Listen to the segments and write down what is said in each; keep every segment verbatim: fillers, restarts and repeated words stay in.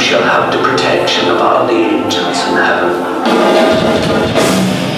shall have the protection of all the angels in heaven.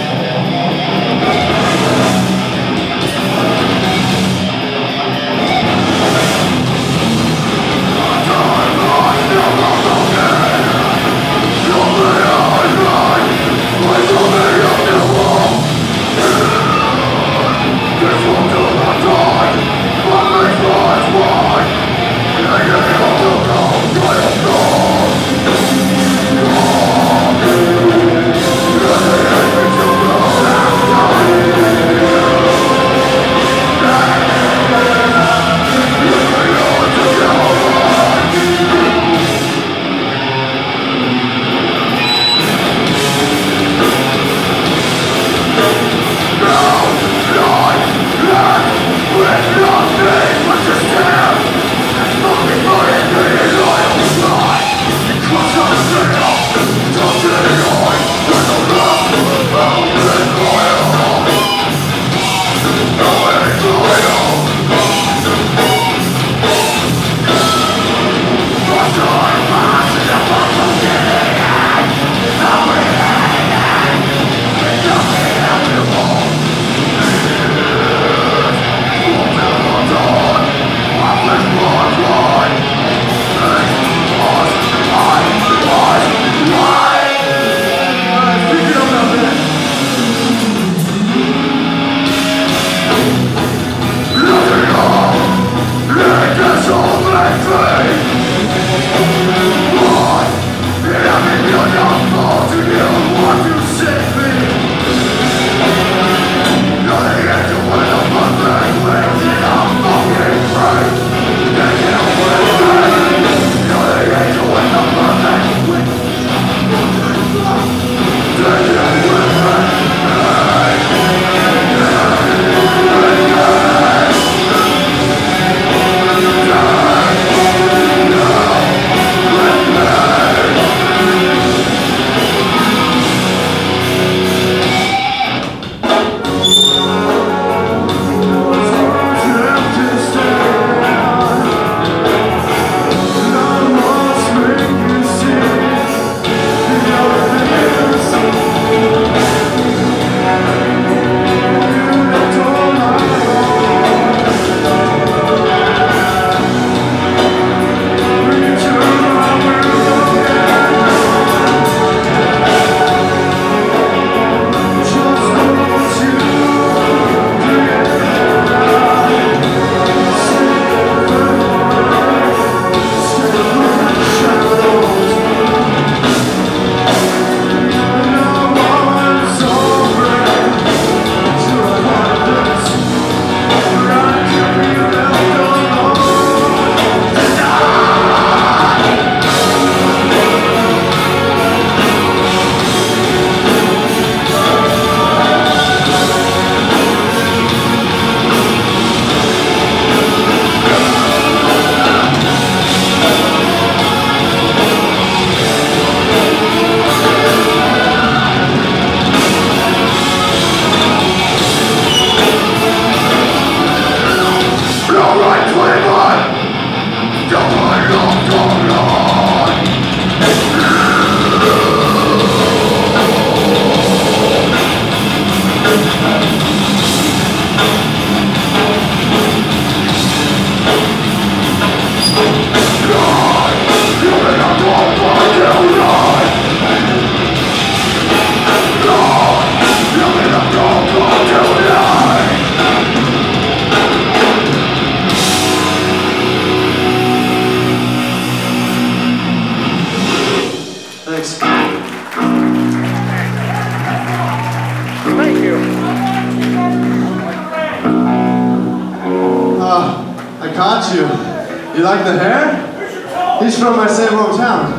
Caught you. You like the hair? He's from my same hometown.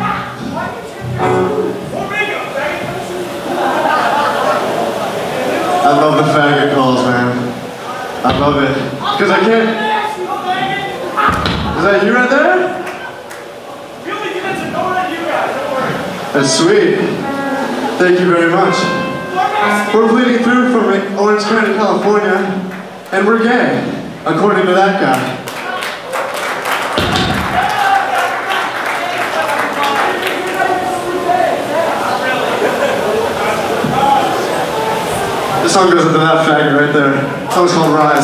I love the faggot calls, man. I love it. Because I can't... Is that you right there? We only give it to no one you guys, don't worry. That's sweet. Thank you very much. We're bleeding through from Orange County, California, and we're gay, according to that guy. song goes into that faggot right there. That song's called Rise.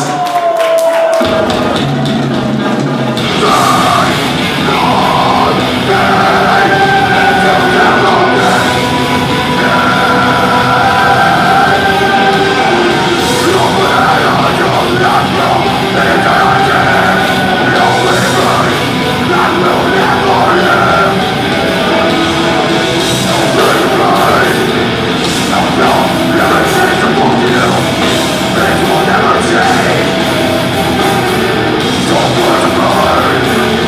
Never change. Don't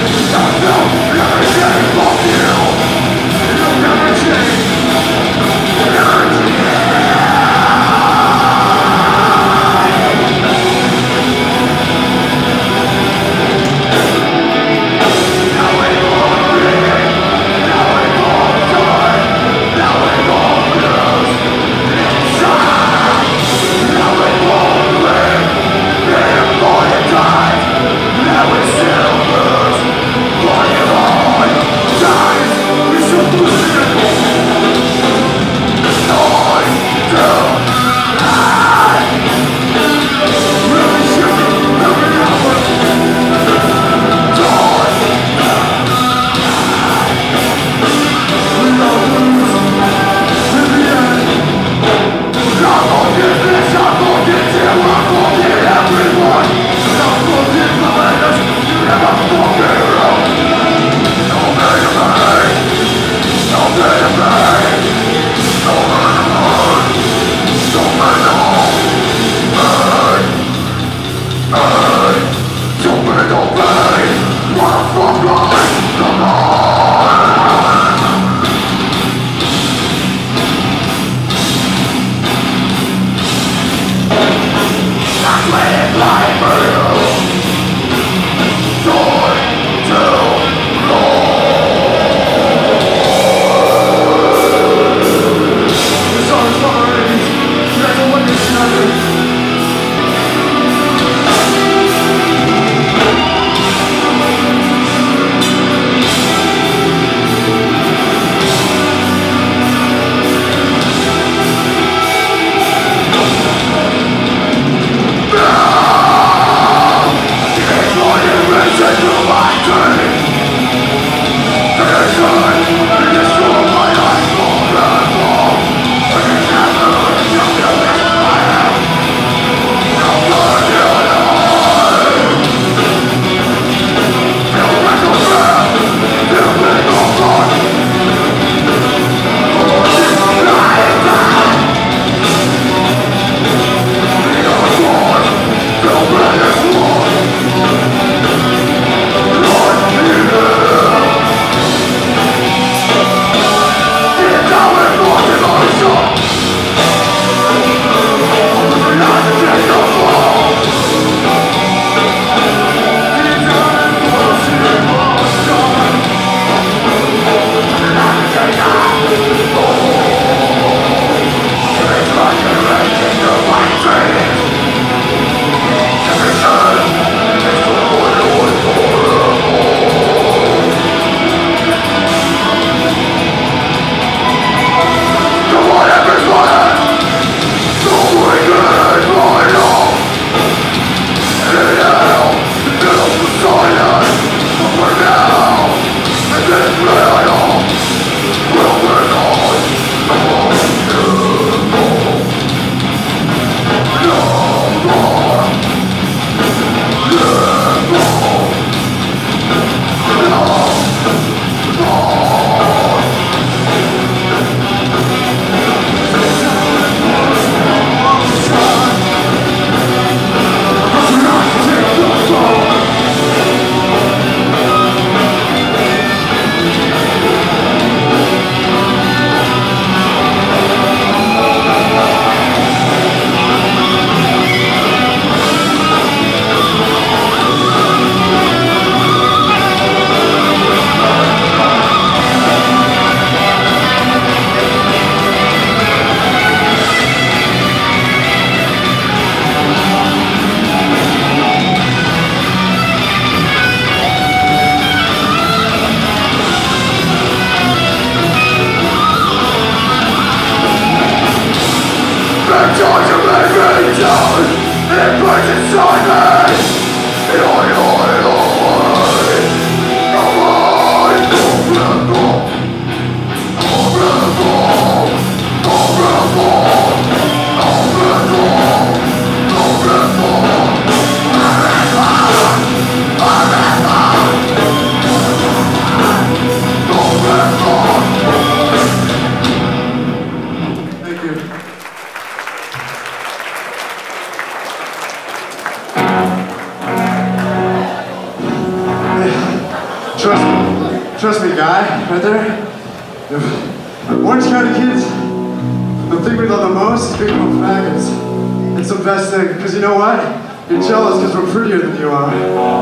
Trust me, trust me, guy, right there. Orange County kids, the thing we love the most is being called faggots. It's the best thing, because you know what? You're jealous because we're prettier than you are.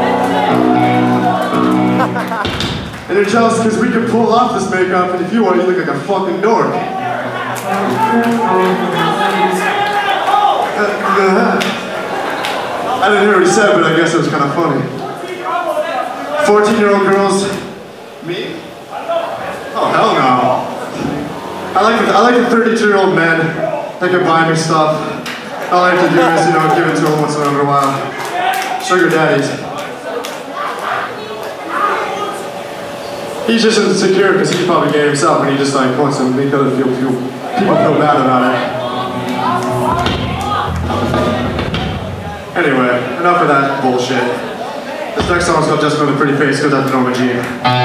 And you're jealous because we can pull off this makeup, and if you are, you look like a fucking dork. Uh, uh, I didn't hear what he said, but I guess it was kind of funny. fourteen-year-old girls. Me? Oh, hell no. I like the, I like the thirty-two-year-old men that can buy me stuff. All I have to do is, you know, give it to them once in a while. Sugar daddies. He's just insecure because he's probably gay himself and he just like wants to make other feel, feel, people feel bad about it. Anyway, enough of that bullshit. This next song's called Just Another Pretty Face, goes out to Norma Jean.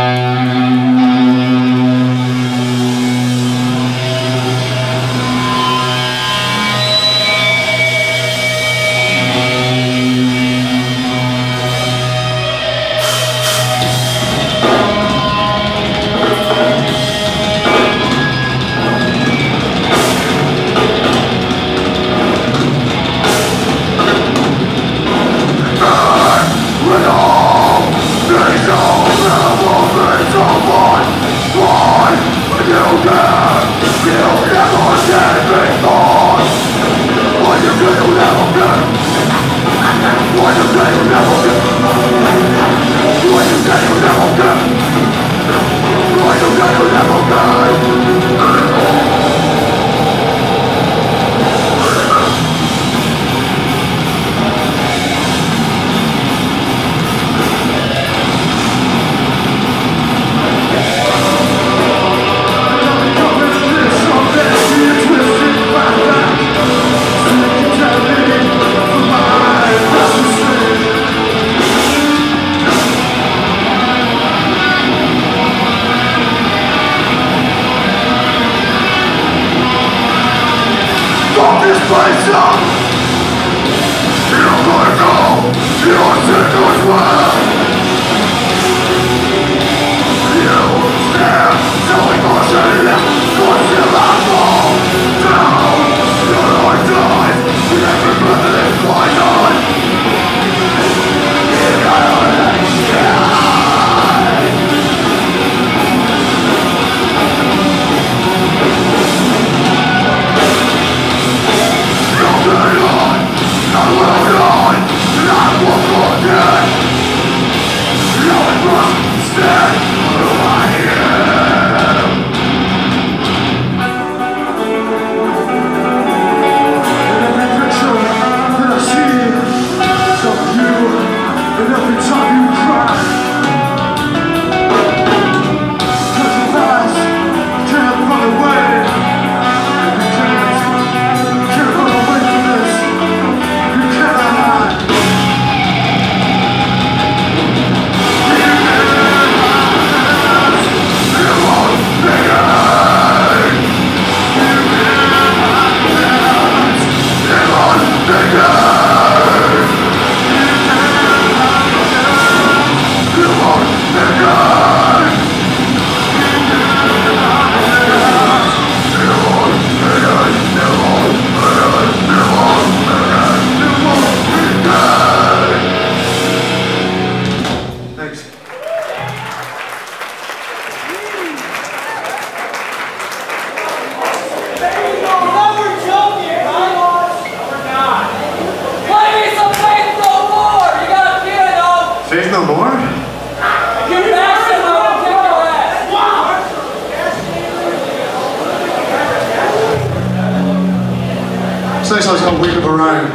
This next song's called Wake Up Orion.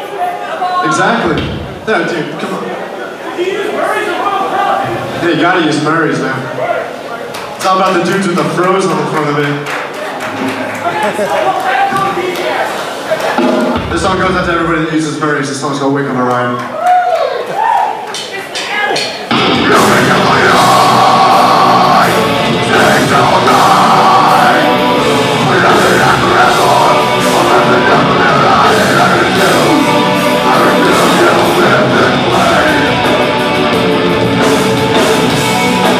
Exactly. Yeah, dude, come on. Yeah, you gotta use Murray's, man. It's all about the dudes with the froze on the front of it. This song goes out to everybody that uses Murray's. This song's called Wake Up Orion. I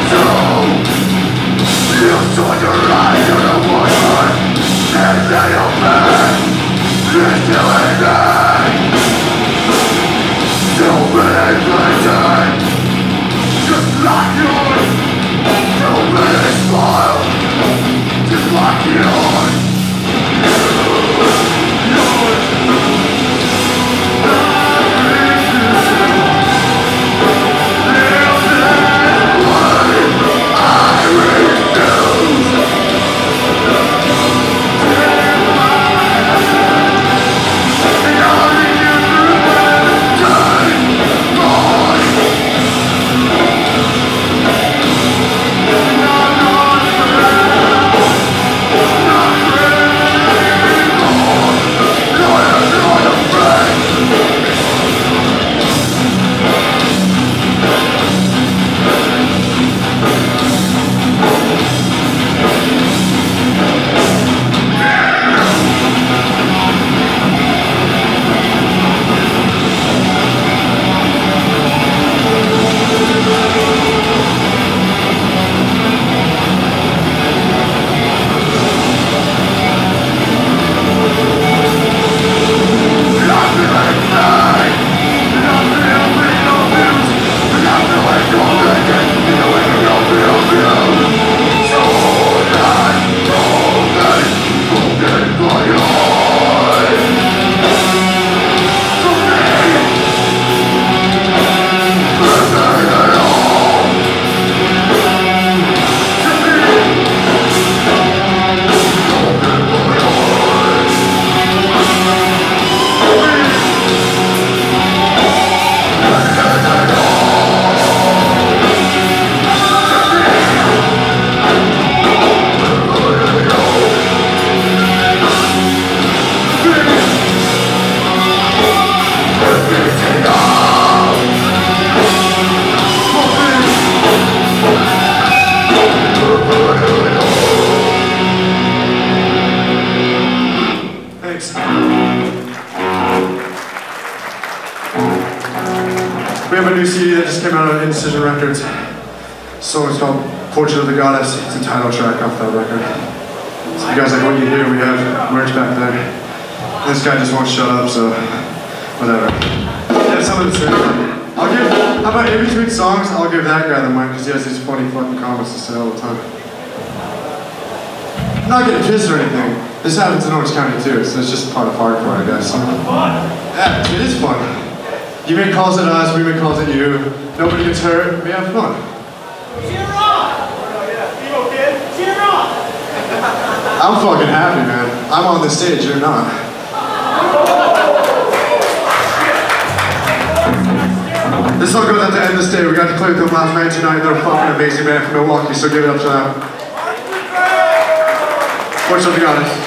We have a new C D that just came out on Indecision Records. Song is called Portrait of the Goddess. It's a title track off that record. So you guys like what you hear, we have merch back there. This guy just won't shut up, so whatever. Yeah, something to say. I'll give, how about in between songs, I'll give that guy the mic because he has these funny fucking comments to say all the time. I'm not getting pissed or anything. This happens in Orange County too, so it's just part of hardcore, I guess. Yeah, it is fun. You make calls at us, we make calls at you. Nobody gets hurt, we have fun. Cheer on! Emo kid, cheer on! I'm fucking happy, man. I'm on the stage, you're not. This song goes out to end this day. We got to play with them last night tonight. They're a fucking amazing band from Milwaukee, so give it up to them. What's up, you got it?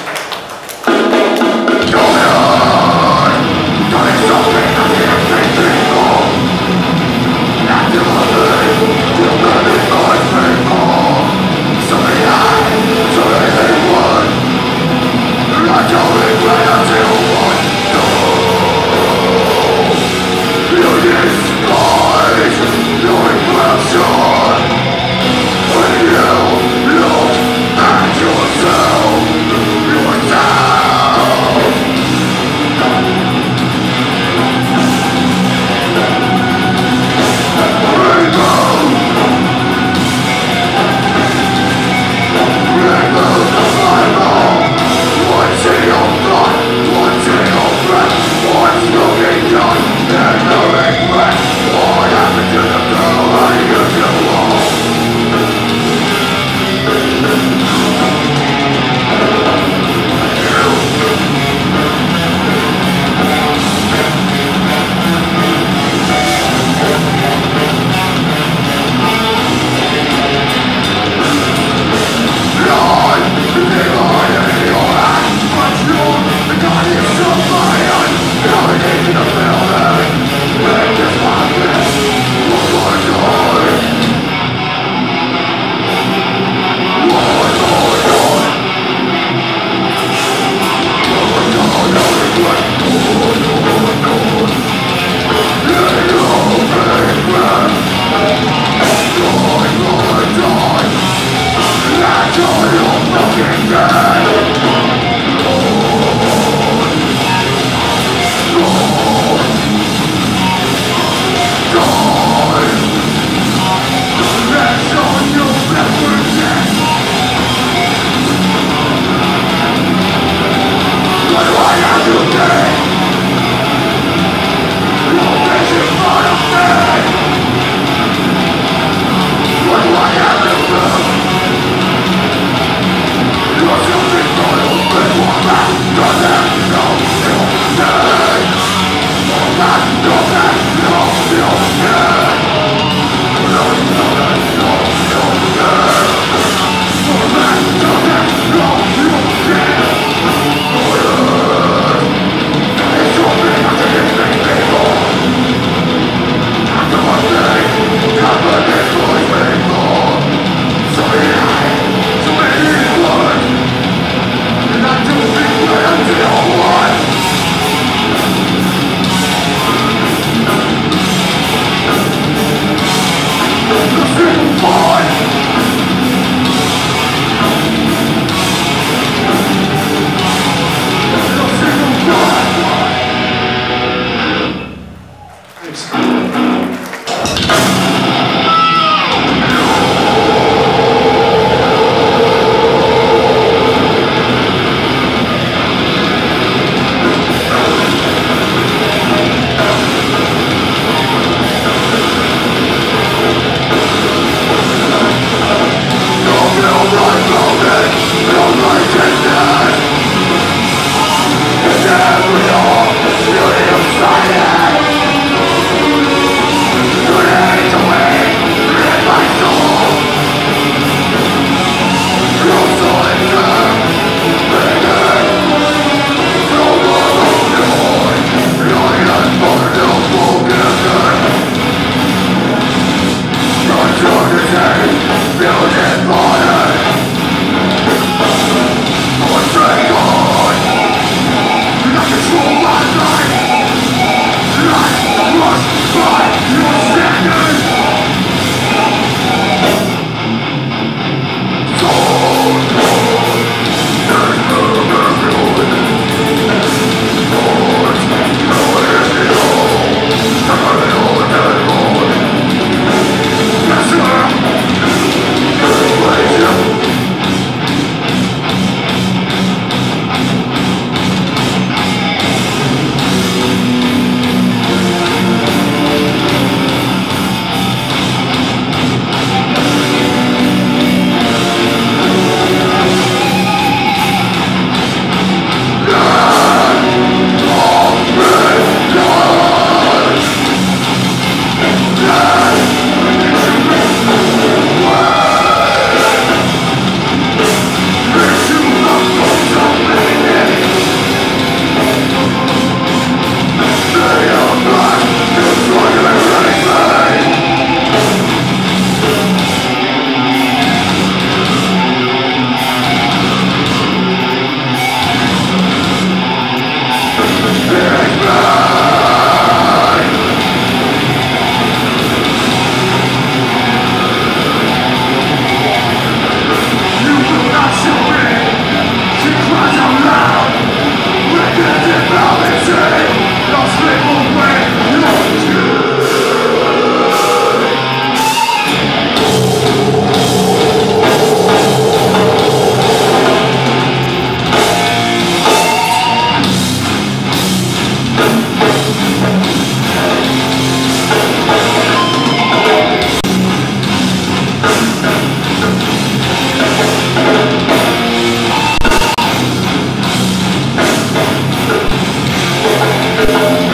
Thank you.